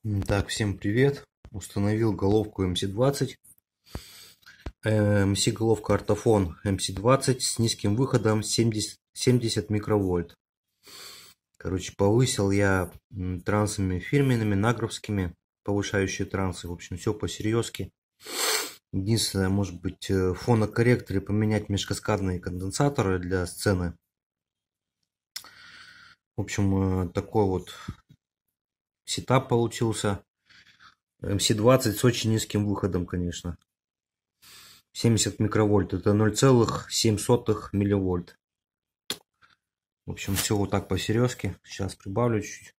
Так, всем привет. Установил головку MC20. MC-головка Ортофон MC20 с низким выходом 70 микровольт. Короче, повысил я трансами фирменными, нагровскими, повышающие трансы. В общем, все по-серьезки. Единственное, может быть, в фонокорректоре поменять межкаскадные конденсаторы для сцены. В общем, такой вот сетап получился. MC20 с очень низким выходом, конечно. 70 микровольт. Это 0,07 милливольт. В общем, все вот так по-серьезки. Сейчас прибавлю чуть-чуть.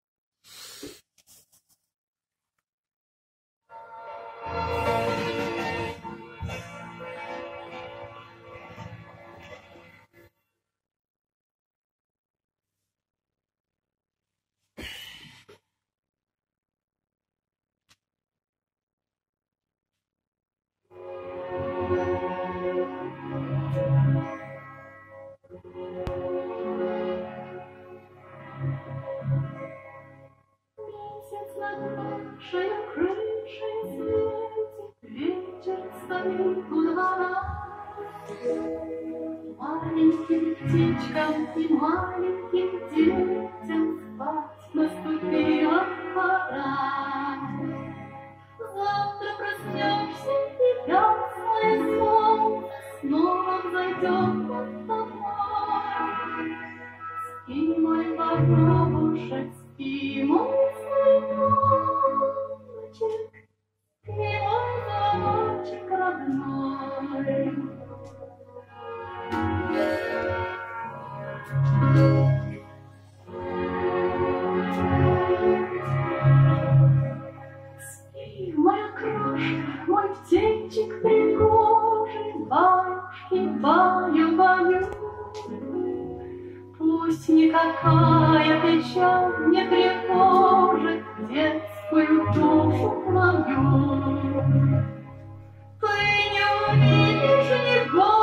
Месяц над нашей крышей светит, ветер стоит у двора. Маленьким птичкам и маленьким детям спать наступила пора. Завтра проснешься, и ясное солнце снова взойдет над тобой. Спи, мой воробушек, спи, мой цветочек, спи, мой зайчик родной. Спи, моя крошка, мой птенчик пригожий, баюшки, баю-баю. Пусть никакая печаль не тревожит детскую душу мою. Ты не увидишь ни горя,